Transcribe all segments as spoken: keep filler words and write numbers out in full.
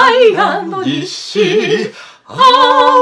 アイ西アワ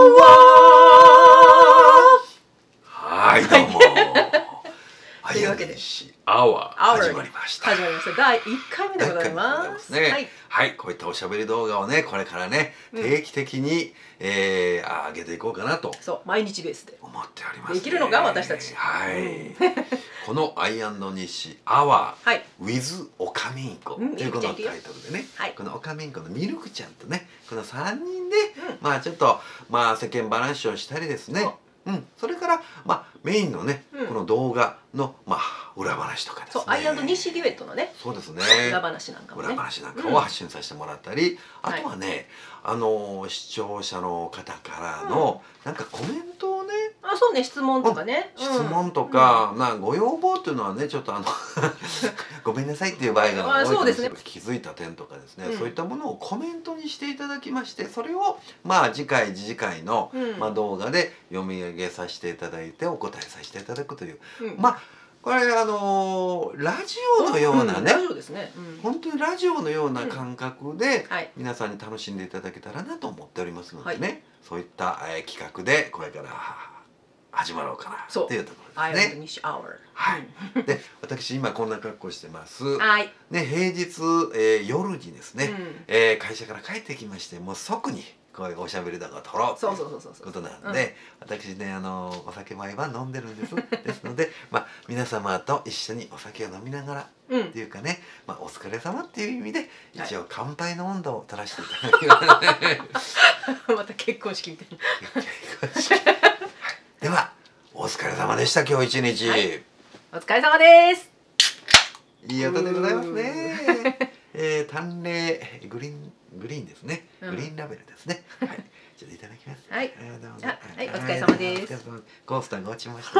ー。はい、どうも。 というわけで西アワー始まりました。 始まりました。だいいっかいめでございます。 ね、はい、はい、こういったおしゃべり動画をね、これからね、定期的に、えー、上げていこうかなと。 そう、毎日ベースで。 思っております。 できるのが私たち。 はい。このアイ西アワー with オカミンコというこのタイトルでね、このオカミンコのミルクちゃんとね、このさんにんで、まあちょっとまあ世間話をしたりですね。うん、それからまあメインのね、この動画のまあ裏話とかですね。 そう、アイ西デュエットのね。 そうですね。 裏話なんかもね。 裏話なんかを発信させてもらったり、あとはね、あの視聴者の方からのなんかコメントをね。 あ、そうね、質問とかね。 質問とか、まあご要望っていうのはね、ちょっとあのごめんなさいっていう場合が多いかもしれない。気づいた点とかですね、そういったものをコメントにしていただきまして、それをまあ次回次回のまあ動画で読み上げさせていただいてお答えさせていただくという、まあこれあのラジオのようなね、本当にラジオのような感覚で皆さんに楽しんでいただけたらなと思っておりますのでね、そういった企画でこれから始まろうかなっていうところですね。はい。で、私今こんな格好してます。ね、平日夜にですね、会社から帰ってきまして、もう即にこういうおしゃべり動画を撮ろうということなので、私ね、あのお酒毎晩飲んでるんです。ですので、まあ皆様と一緒にお酒を飲みながらっていうかね、まあお疲れ様っていう意味で一応乾杯の温度を取らせていただきます。 また結婚式みたいな。 結婚式。ではお疲れ様でした今日一日、はい、 お疲れ様です。 いい音でございますね。えー、淡麗グリーングリーンですね、うん、グリーンラベルですね。はい、ちょっといただきます。 はい、はい、お疲れ様です。 コースターが落ちました。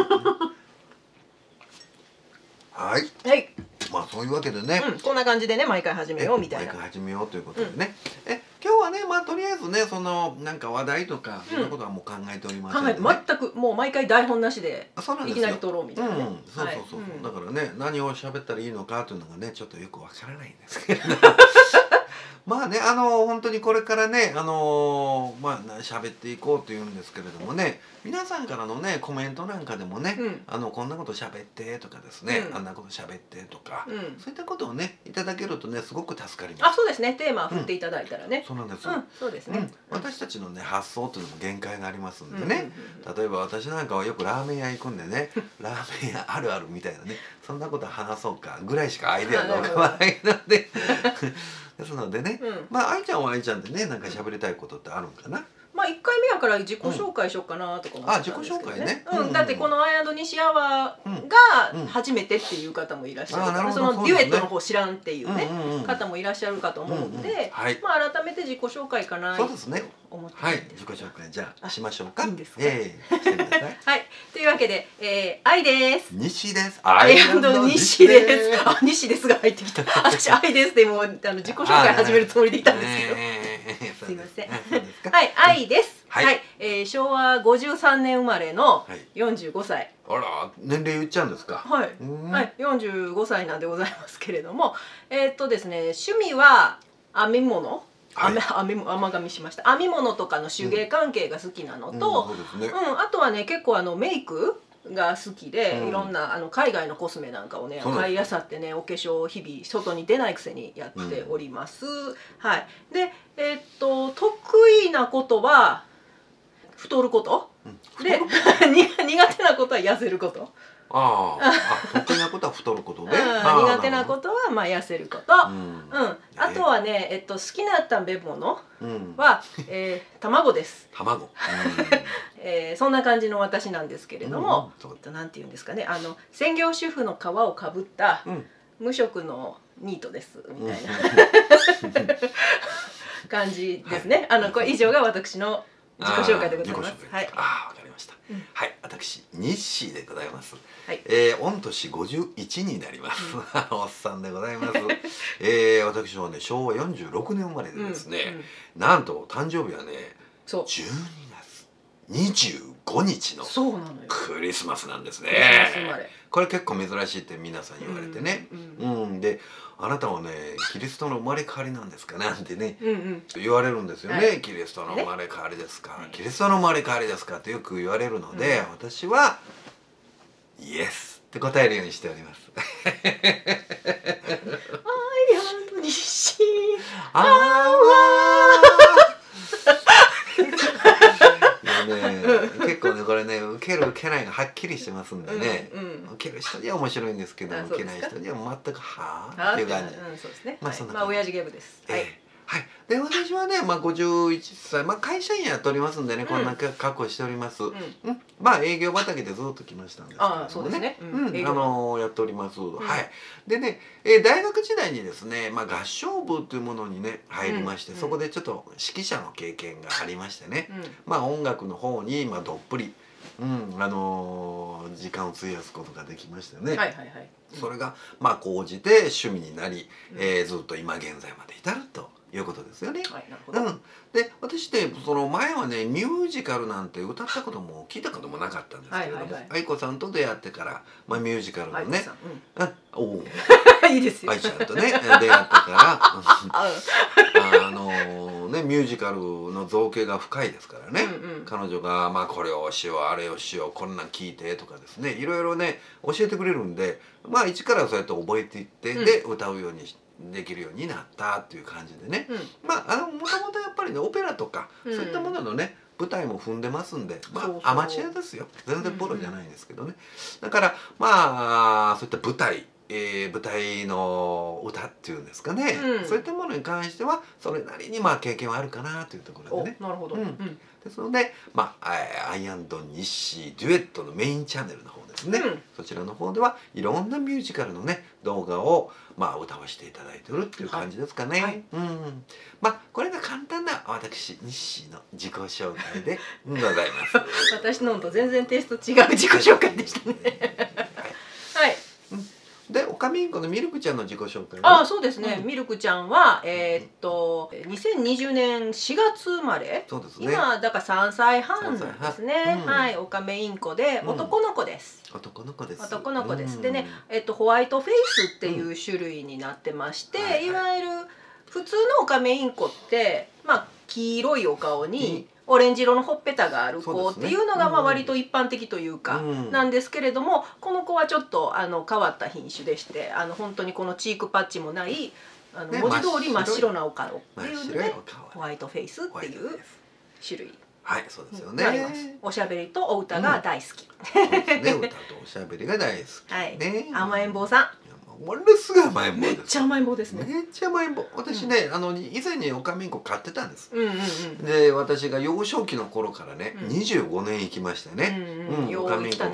はい。 はい。 まあそういうわけでね、 うん、こんな感じでね毎回始めようみたいな。 毎回始めようということでね。うん、え今日はね、まあとりあえずね、そのなんか話題とか、うん、そんなことはもう考えておりませんので、ね。 全くもう毎回台本なしでいきなり撮ろうみたいなね。 そうそうそう。だからね、何を喋ったらいいのかというのがねちょっとよくわからないんですけれど。まあね、あの本当にこれからね、あのまあ喋っていこうというんですけれどもね、皆さんからのねコメントなんかでもね、うん、あのこんなこと喋ってとかですね、うん、あんなこと喋ってとか、うん、そういったことをねいただけるとねすごく助かります。 あ、そうですね。テーマを振っていただいたらね。 そうなんです。 そうですね。 私たちのね発想というのも限界がありますんでね。例えば私なんかはよくラーメン屋行くんでね、ラーメン屋あるあるみたいなね、そんなこと話そうかぐらいしかアイデアが浮かばないので。ですのでね、うん、まあ愛ちゃんは愛ちゃんでね、なんか喋りたいことってあるんかな。 まあ一回目やから自己紹介しようかなとか思ってたんですけどね。 うん、 だってこのアイ西アワーが初めてっていう方もいらっしゃるから、そのデュエットの方知らんっていうね方もいらっしゃるかと思うんで、まあ改めて自己紹介かなと思ってます。 はい、自己紹介じゃあしましょうか。 いいんですか。 ええ、してください。 はい、というわけで、えー、愛です。 西です。 アイ西です。あ、西ですが入ってきた。私愛ですでもうあの自己紹介始めるつもりでいたんですけど。すいません。はい、愛です。はい、え昭和ごじゅうさんねん生まれのよんじゅうごさい。 あら、年齢言っちゃうんですか。 はい、はい、よんじゅうごさいなんでございますけれども、えっとですね、趣味は編み物。編み甘噛みしました。編み物とかの手芸関係が好きなのと、うん、あとはね結構あのメイクが好きで、いろんなあの海外のコスメなんかをね買いあさってね、お化粧を日々外に出ないくせにやっております。はい。で、えっと得意なことは太ること、で苦手なことは痩せること。 ああ、得意なことは太ることで、 苦手なことはまあ痩せること。うん。あとはね、えっと好きな食べ物はえ卵です。 卵。 えそんな感じの私なんですけれども、なんていうんですかね、あの専業主婦の皮をかぶった無職のニートですみたいな感じですね。あのこれ以上が私の自己紹介でございます。はい。 ああ、わかりました。はい、私西でございます。ええ、御年ごじゅういちになります。おっさんでございます。ええ、私はね、しょうわよんじゅうろくねん生まれでですね、なんと誕生日はね、じゅうにがつにじゅうごにちのそうなのよ。 クリスマスなんですね。これ結構珍しいって皆さん言われてね、うん、うん、であなたはねキリストの生まれ変わりなんですかなんてね、うん、うん、言われるんですよね、はい、キリストの生まれ変わりですか、はい、キリストの生まれ変わりですかってよく言われるので、うん、私はイエスって答えるようにしております。アイアンド西アワ結構ねこれね受ける受けないがはっきりしてますんでね、うんうん、受ける人には面白いんですけど受けない人には全くはあっていう感じ。 そうですね。まあそんな感じ。まあ親父ギャグです。はい。 はい、で私はね、まあ、ごじゅういっさい、まあ、会社員やっておりますんでね、うん、こんな格好しております、うんうん、まあ営業畑でずっと来ましたんですけどもね、あ、そうですね、うんうん、あのー、やっております、うん、はいでね、えー、大学時代にですね、まあ、合唱部というものにね入りまして、うん、そこでちょっと指揮者の経験がありましてね、うん、まあ音楽の方に、まあ、どっぷりうん、あのー、時間を費やすことができましたよね。はいはいはい。それがまあ講じて趣味になり、うん、えー、ずっと今現在まで至るということですよね。はい、なるほど。うん、で私ってその前はねミュージカルなんて歌ったことも聞いたこともなかったんですけれども、愛子さんと出会ってから、まあ、ミュージカルのね、うん、あおおいいですよ。愛ちゃんとね出会ってからあのー、ねミュージカルの造形が深いですからね、うんうん、彼女がまあこれをしようあれをしようこんなん聞いてとかですねいろいろね教えてくれるんでまあ一からそうやって覚えていって、うん、で歌うようにできるようになったっていう感じでね、うん、まああのもともとやっぱりねオペラとか、うん、そういったもののね舞台も踏んでますんでまあそうそうアマチュアですよ全然プロじゃないんですけどね、うんうん、だからまあそういった舞台えー、舞台の歌っていうんですかね、うん、そういったものに関してはそれなりにまあ経験はあるかなというところでね。 なるほど、うん、 ですので、まあ、アイアンドニッシーデュエットのメインチャンネルの方ですね、うん、そちらの方ではいろんなミュージカルのね動画をまあ歌わせていただいてるっていう感じですかね。はい、うん、まあこれが簡単な私ニッシーの自己紹介でございます。 私のと全然テイスト違う自己紹介でしたね。はい。はいで、オカミンコのミルクちゃんの自己紹介。 ああ、そうですね。うん、ミルクちゃんは、えー、っと、にせんにじゅうねんしがつ生まれ。そうですね。今、だからさんさいはんですね。うん、はい、オカメインコで、男の子です。 うん、男の子です。 男の子です。うん、でね、えっと、ホワイトフェイスっていう種類になってまして、うんはいはい、いわゆる。普通のオカメインコって、まあ、黄色いお顔に。うんオレンジ色のほっぺたがある子っていうのがまあ割と一般的というかなんですけれども、この子はちょっとあの変わった品種でして、あの本当にこのチークパッチもないあの文字通り真っ白なお顔っていうのでホワイトフェイスっていう種類。 はい、そうですよね。 おしゃべりとお歌が大好き。 そうですね、歌とおしゃべりが大好き。 はい。甘えん坊さん。 ものすごい甘えん坊です。 めっちゃ甘えん坊ですね。 めっちゃ甘えん坊。私ね、あの以前にオカミンコ飼ってたんです。で、私が幼少期の頃からね、にじゅうごねん生きましたね。うん、オカミンコ、うん、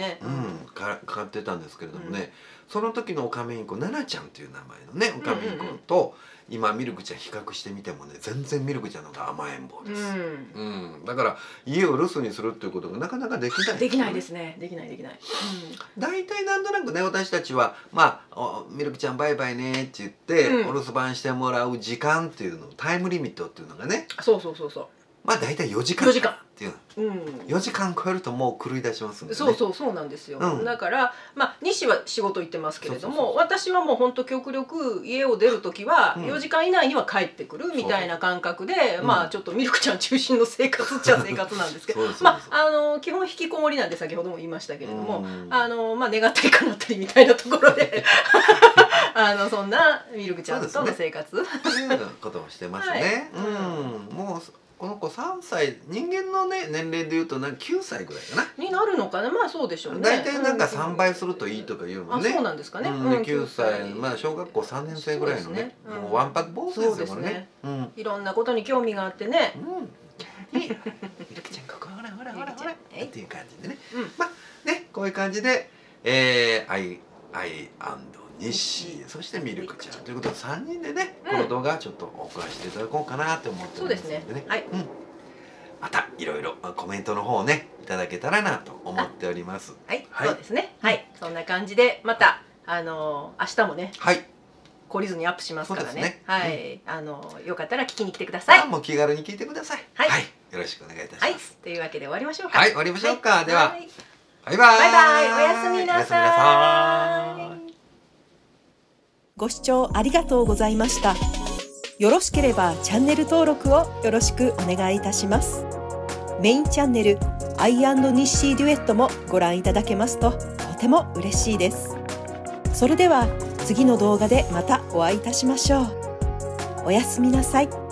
飼ってたんですけれどもね、その時のオカミンコナナちゃんっていう名前のね、オカミンコと今ミルクちゃん比較してみてもね、全然ミルクちゃんの方が甘えん坊です。うん、だから家を留守にするっていうことがなかなかできない。 できないですね。できないできない。 大体なんとなくね、私たちはまあミルクちゃんバイバイねって言って、うん、お留守番してもらう時間っていうのタイムリミットっていうのがねそうそうそうそうまあ大体よじかんっていう、うん、よじかん超えるともう狂い出しますんでね。 そうそうそうなんですよ、うん、だからまあ西は仕事行ってますけれども私はもう本当極力家を出る時はよじかん以内には帰ってくるみたいな感覚で、うん、まあちょっとミルクちゃん中心の生活っちゃ生活なんですけどまああの基本引きこもりなんで先ほども言いましたけれども、うん、あのまあ願ったり叶ったりみたいなところであのそんなミルクちゃんとの生活そういうことをしてますね。はい、うん、もうこの子さんさい人間のね年齢でいうとなんかきゅうさいぐらいかなになるのかな。まあそうでしょうね。 大体なんかさんばいするといいとか言うもんね。 あ、そうなんですかね。 うん、きゅうさいまあ小学校さんねんせいぐらいのねもうわんぱく坊主ですよね。 いろんなことに興味があってね。 ミルクちゃんここほらほらほらほらっていう感じでね。まあねこういう感じでえアイアイアンドニッシーそしてミルクちゃんということでさんにんでね、うん、この動画ちょっと送らせていただこうかなと思っておりますのでね。そうですね。はい。うん。またいろいろコメントの方をねいただけたらなと思っております。 はい。はい、そうですね。はい。そんな感じでまたあの明日もね。はい。懲りずにアップしますからね。ねはい、うん、あのよかったら聞きに来てください。 あもう気軽に聞いてください。はい。はい、 よろしくお願いいたします。 はい、というわけで終わりましょうか。 はい、終わりましょうか。では、 はい、 バイバイ。 バイバイ、おやすみなさい。 ご視聴ありがとうございました。よろしければチャンネル登録をよろしくお願いいたします。メインチャンネルアイアンドニッシーデュエットもご覧いただけますととても嬉しいです。それでは次の動画でまたお会いいたしましょう。おやすみなさい。